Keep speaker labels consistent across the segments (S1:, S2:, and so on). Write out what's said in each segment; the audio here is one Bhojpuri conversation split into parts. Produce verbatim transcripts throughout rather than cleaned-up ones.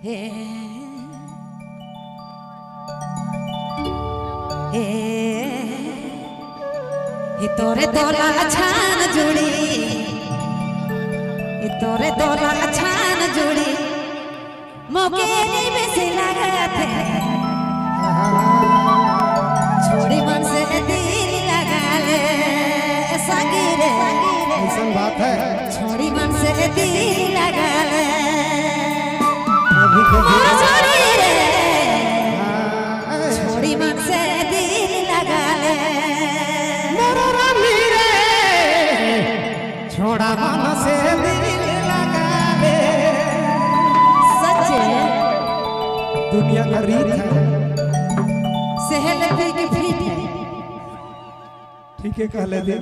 S1: हे हे ये तोरे तोला छान जुड़ी, ये तोरे तोला छान जुड़ी मोकेरी में से लगा थे छोड़ी मन से दिल लगा ले संगीरे
S2: ऐसा बात है
S1: छोड़ी मन से दिल लगा ले
S2: कभी कभी
S1: छोड़ी रे छोड़ी मन से दिल लगा ले
S2: मोरो रानी रे छोड़ा मन से दिल लगा ले।
S1: सच्चे
S2: दुनिया का रीत है
S1: सहल की फीट है
S2: ठीक है कह ले दे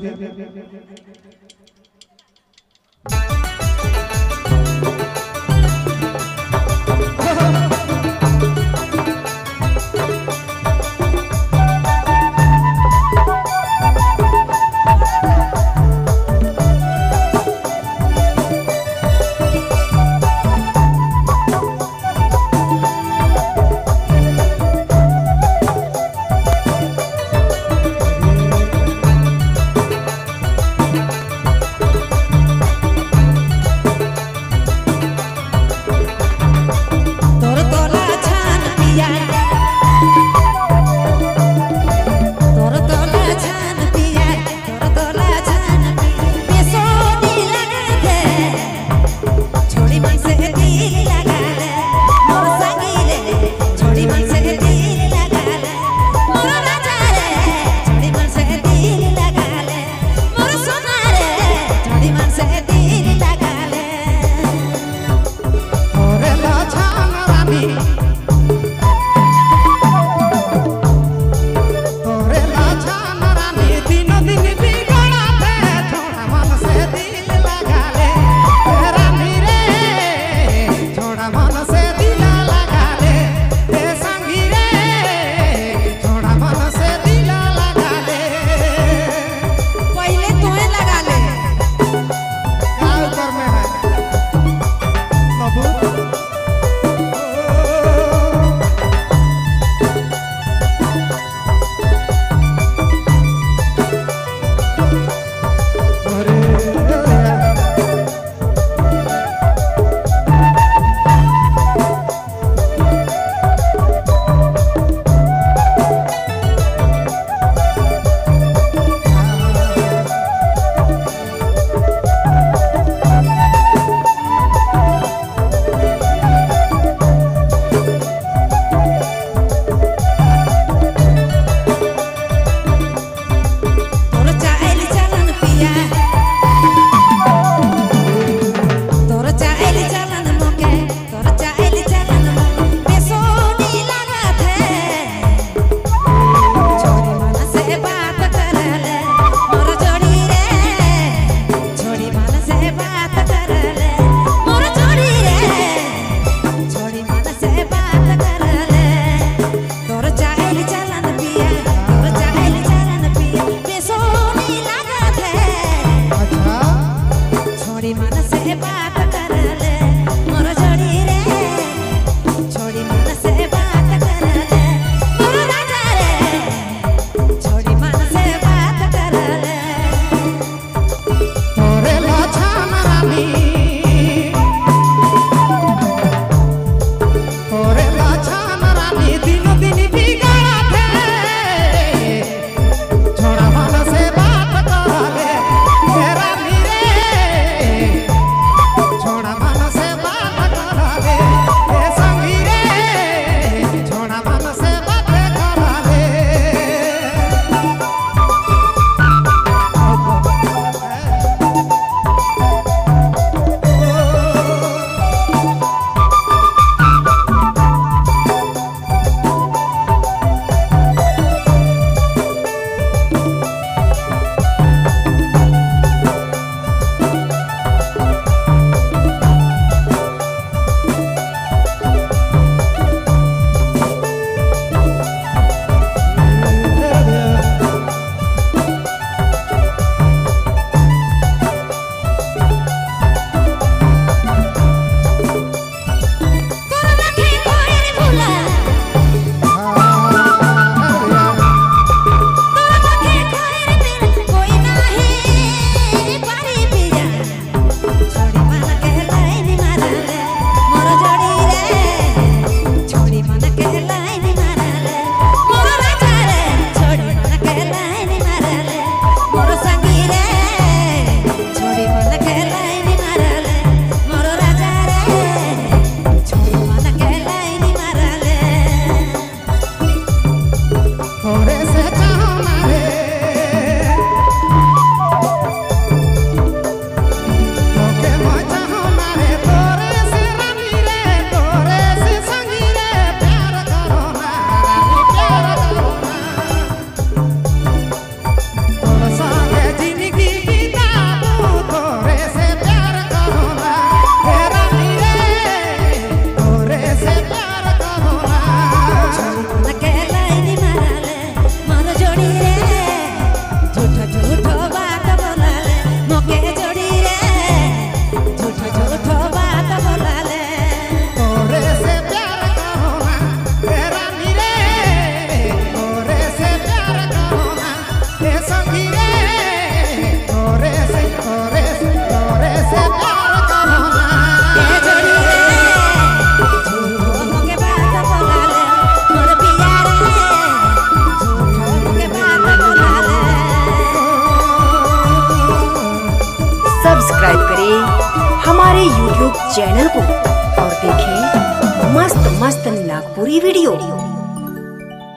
S3: यूट्यूब चैनल को और देखें मस्त मस्त नागपुरी वीडियो।